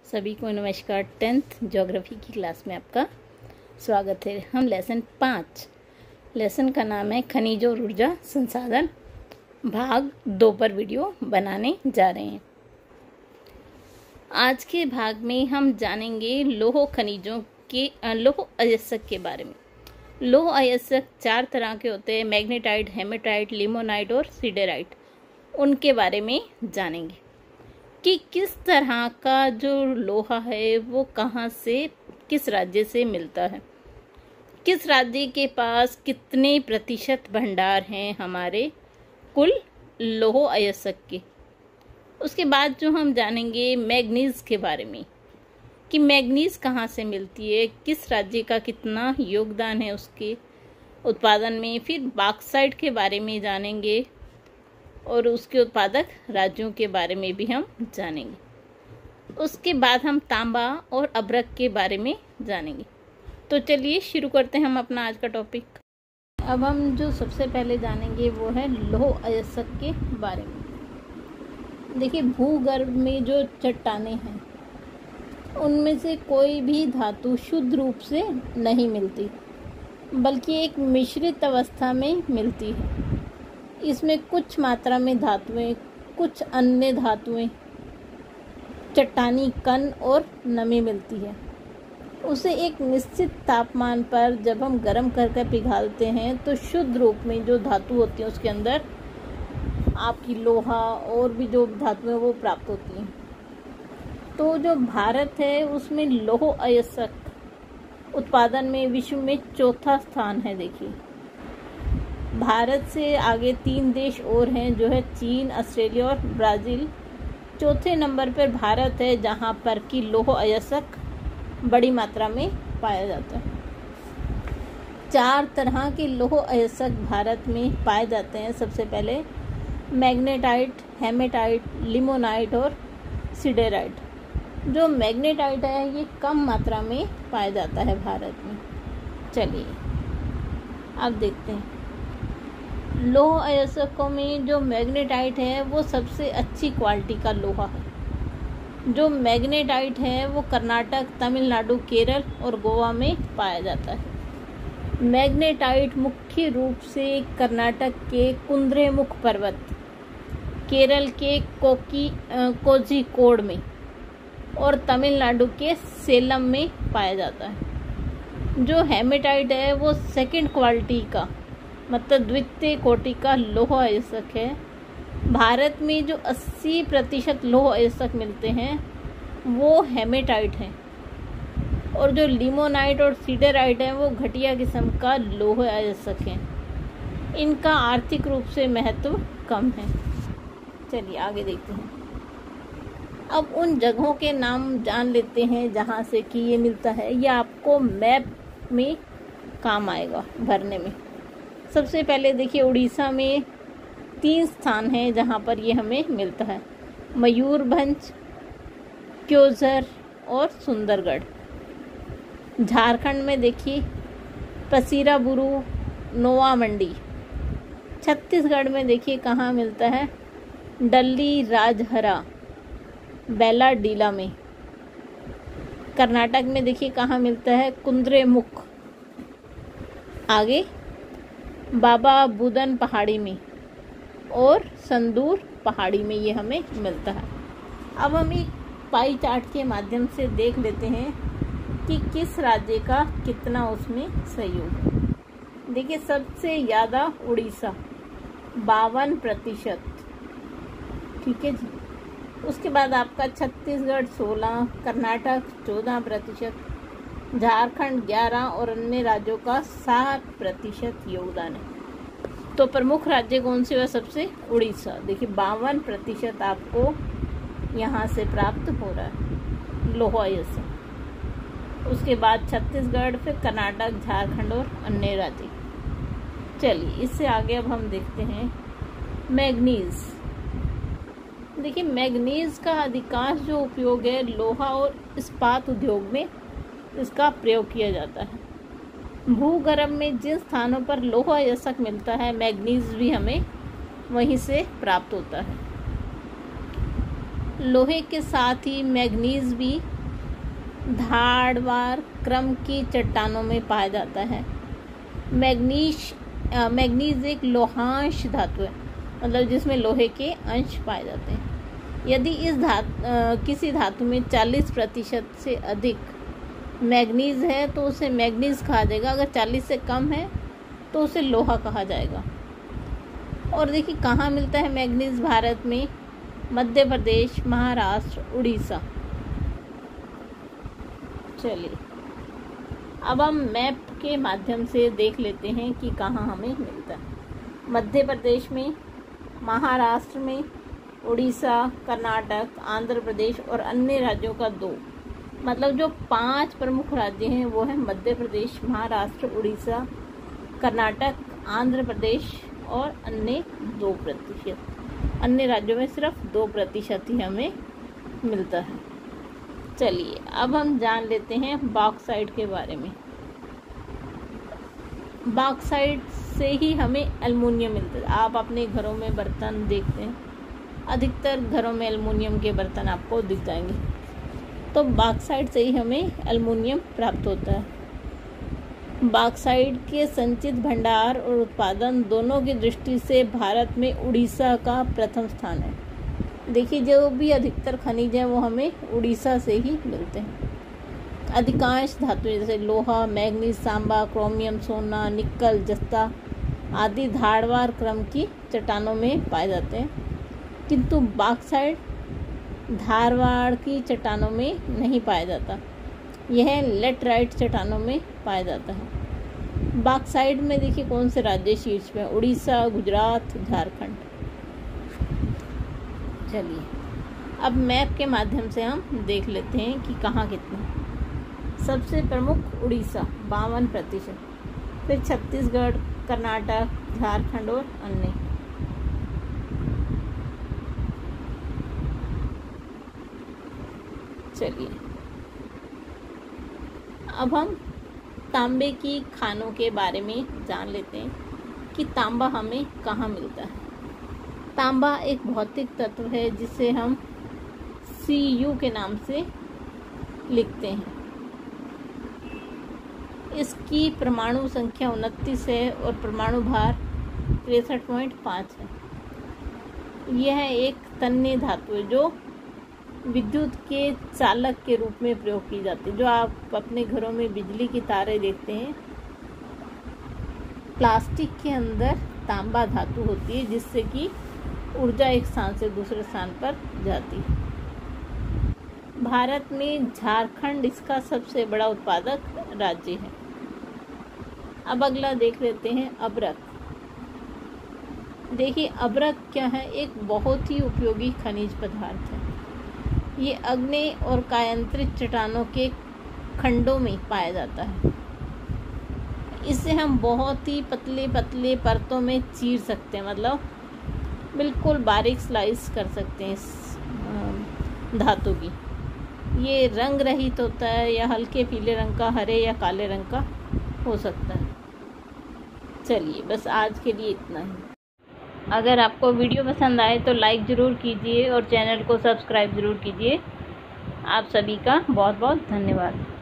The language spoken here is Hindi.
सभी को नमस्कार। 10th ज्योग्राफी की क्लास में आपका स्वागत है। हम लेसन 5 लेसन का नाम है खनिज और ऊर्जा संसाधन भाग 2 पर वीडियो बनाने जा रहे हैं। आज के भाग में हम जानेंगे लौह खनिजों के लौह अयस्क के बारे में। लौह अयस्क 4 तरह के होते हैं, मैग्नेटाइट, हेमेटाइट, लिमोनाइट और सिडेराइट। उनके बारे में जानेंगे कि किस तरह का जो लोहा है वो कहाँ से, किस राज्य से मिलता है, किस राज्य के पास कितने प्रतिशत भंडार हैं हमारे कुल लौह अयस्क के। उसके बाद जो हम जानेंगे मैग्नीज के बारे में कि मैग्नीज कहाँ से मिलती है, किस राज्य का कितना योगदान है उसके उत्पादन में। फिर बॉक्साइट के बारे में जानेंगे और उसके उत्पादक राज्यों के बारे में भी हम जानेंगे। उसके बाद हम तांबा और अभ्रक के बारे में जानेंगे। तो चलिए शुरू करते हैं हम अपना आज का टॉपिक। अब हम जो सबसे पहले जानेंगे वो है लौह अयस्क के बारे में। देखिए, भूगर्भ में जो चट्टानें हैं उनमें से कोई भी धातु शुद्ध रूप से नहीं मिलती, बल्कि एक मिश्रित अवस्था में मिलती है। इसमें कुछ मात्रा में धातुएं, कुछ अन्य धातुएं, चट्टानी कण और नमी मिलती है। उसे एक निश्चित तापमान पर जब हम गर्म करके पिघालते हैं तो शुद्ध रूप में जो धातु होती है उसके अंदर आपकी लोहा और भी जो धातुएं वो प्राप्त होती हैं। तो जो भारत है उसमें लौह अयस्क उत्पादन में विश्व में 4था स्थान है। देखिए, भारत से आगे 3 देश और हैं जो है चीन, ऑस्ट्रेलिया और ब्राज़ील। 4थे नंबर पर भारत है जहां पर कि लौह अयस्क बड़ी मात्रा में पाया जाता है। 4 तरह के लौह अयस्क भारत में पाए जाते हैं। सबसे पहले मैग्नेटाइट, हेमेटाइट, लिमोनाइट और सिडेराइट। जो मैग्नेटाइट है ये कम मात्रा में पाया जाता है भारत में। चलिए अब देखते हैं लौह अयस्कों में जो मैग्नेटाइट है वो सबसे अच्छी क्वालिटी का लोहा है। जो मैग्नेटाइट है वो कर्नाटक, तमिलनाडु, केरल और गोवा में पाया जाता है। मैग्नेटाइट मुख्य रूप से कर्नाटक के कुंद्रेमुख पर्वत, केरल के कोझिकोड में और तमिलनाडु के सेलम में पाया जाता है। जो हेमेटाइट है वो सेकंड क्वालिटी का, मतलब द्वितीय कोटि का लौह अयस्क है। भारत में जो 80% लौह अयस्क मिलते हैं वो हेमेटाइट हैं, और जो लिमोनाइट और सिडेराइट हैं वो घटिया किस्म का लौह अयस्क हैं। इनका आर्थिक रूप से महत्व कम है। चलिए आगे देखते हैं। अब उन जगहों के नाम जान लेते हैं जहाँ से कि ये मिलता है। ये आपको मैप में काम आएगा भरने में। सबसे पहले देखिए, उड़ीसा में 3 स्थान हैं जहाँ पर ये हमें मिलता है, मयूरभंज, क्योंझर और सुंदरगढ़। झारखंड में देखिए पसीराबुरु, नोवा मंडी। छत्तीसगढ़ में देखिए कहाँ मिलता है, डल्ली, राजहरा, बेलाडीला में। कर्नाटक में देखिए कहाँ मिलता है, कुंद्रेमुख, आगे बाबा बुदन पहाड़ी में और संदूर पहाड़ी में ये हमें मिलता है। अब हम एक पाई चार्ट के माध्यम से देख लेते हैं कि किस राज्य का कितना उसमें सहयोग है। देखिए, सबसे ज़्यादा उड़ीसा 52%, ठीक है जी। उसके बाद आपका छत्तीसगढ़ 16, कर्नाटक 14%, झारखंड 11 और अन्य राज्यों का 7% योगदान है। तो प्रमुख राज्य कौन से हुआ? सबसे उड़ीसा। देखिए 52% आपको यहाँ से प्राप्त हो रहा है लौह अयस्क। उसके बाद छत्तीसगढ़, फिर कर्नाटक, झारखंड और अन्य राज्य। चलिए इससे आगे अब हम देखते हैं मैग्नीज। देखिए, मैग्नीज का अधिकांश जो उपयोग है लोहा और इस्पात उद्योग में इसका प्रयोग किया जाता है। भूगर्भ में जिन स्थानों पर लौह अयस्क मिलता है मैग्नीज भी हमें वहीं से प्राप्त होता है। लोहे के साथ ही मैग्नीज भी धारवाड़ क्रम की चट्टानों में पाया जाता है। मैग्नीज एक लोहांश धातु है, मतलब जिसमें लोहे के अंश पाए जाते हैं। यदि इस किसी धातु में 40% से अधिक मैग्नीज है तो उसे मैग्नीज कहा जाएगा। अगर 40 से कम है तो उसे लोहा कहा जाएगा। और देखिए कहाँ मिलता है मैग्नीज भारत में? मध्य प्रदेश, महाराष्ट्र, उड़ीसा। चलिए अब हम मैप के माध्यम से देख लेते हैं कि कहाँ हमें मिलता है। मध्य प्रदेश में, महाराष्ट्र में, उड़ीसा, कर्नाटक, आंध्र प्रदेश और अन्य राज्यों का 2, मतलब जो 5 प्रमुख राज्य हैं वो है मध्य प्रदेश, महाराष्ट्र, उड़ीसा, कर्नाटक, आंध्र प्रदेश और अन्य 2%। अन्य राज्यों में सिर्फ 2% ही हमें मिलता है। चलिए अब हम जान लेते हैं बॉक्साइट के बारे में। बॉक्साइट से ही हमें एल्युमिनियम मिलता है। आप अपने घरों में बर्तन देखते हैं, अधिकतर घरों में एल्युमिनियम के बर्तन आपको दिख जाएंगे। तो बॉक्साइट से ही हमें एल्युमिनियम प्राप्त होता है। बॉक्साइट के संचित भंडार और उत्पादन दोनों की दृष्टि से भारत में उड़ीसा का प्रथम स्थान है। देखिए जो भी अधिकतर खनिज हैं वो हमें उड़ीसा से ही मिलते हैं। अधिकांश धातुएं जैसे लोहा, मैग्नीज, तांबा, क्रोमियम, सोना, निकल, जस्ता आदि धारवाड़ क्रम की चट्टानों में पाए जाते हैं, किंतु बॉक्साइट धारवाड़ की चट्टानों में नहीं पाया जाता। यह लेटराइट चट्टानों में पाया जाता है। बॉक्साइट में देखिए कौन से राज्य शीर्ष में? उड़ीसा, गुजरात, झारखंड। चलिए अब मैप के माध्यम से हम देख लेते हैं कि कहाँ कितना। सबसे प्रमुख उड़ीसा 52%, फिर छत्तीसगढ़, कर्नाटक, झारखंड और अन्य। चलिए अब हम तांबे की खानों के बारे में जान लेते हैं कि तांबा हमें कहाँ मिलता है। तांबा एक भौतिक तत्व है जिसे हम Cu के नाम से लिखते हैं। इसकी परमाणु संख्या 29 है और परमाणु भार 63.5 है। यह एक तन्य धातु है जो विद्युत के चालक के रूप में प्रयोग की जाती है। जो आप अपने घरों में बिजली की तारें देखते हैं, प्लास्टिक के अंदर तांबा धातु होती है जिससे कि ऊर्जा एक स्थान से दूसरे स्थान पर जाती है। भारत में झारखंड इसका सबसे बड़ा उत्पादक राज्य है। अब अगला देख लेते हैं अभ्रक। देखिए अभ्रक क्या है? एक बहुत ही उपयोगी खनिज पदार्थ है। ये आग्नेय और कायांतरित चट्टानों के खंडों में पाया जाता है। इसे हम बहुत ही पतले पतले परतों में चीर सकते हैं, मतलब बिल्कुल बारीक स्लाइस कर सकते हैं इस धातु की। ये रंग रहित होता है या हल्के पीले रंग का, हरे या काले रंग का हो सकता है। चलिए बस आज के लिए इतना ही। अगर आपको वीडियो पसंद आए तो लाइक ज़रूर कीजिए और चैनल को सब्सक्राइब ज़रूर कीजिए। आप सभी का बहुत बहुत धन्यवाद।